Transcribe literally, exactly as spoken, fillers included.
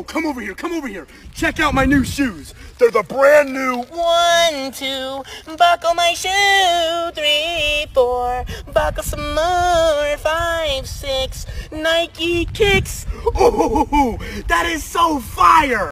Yo, come over here, come over here. Check out my new shoes. They're the brand new. One, two, buckle my shoe. Three, four, buckle some more. Five, six, Nike kicks. Ooh, that is so fire.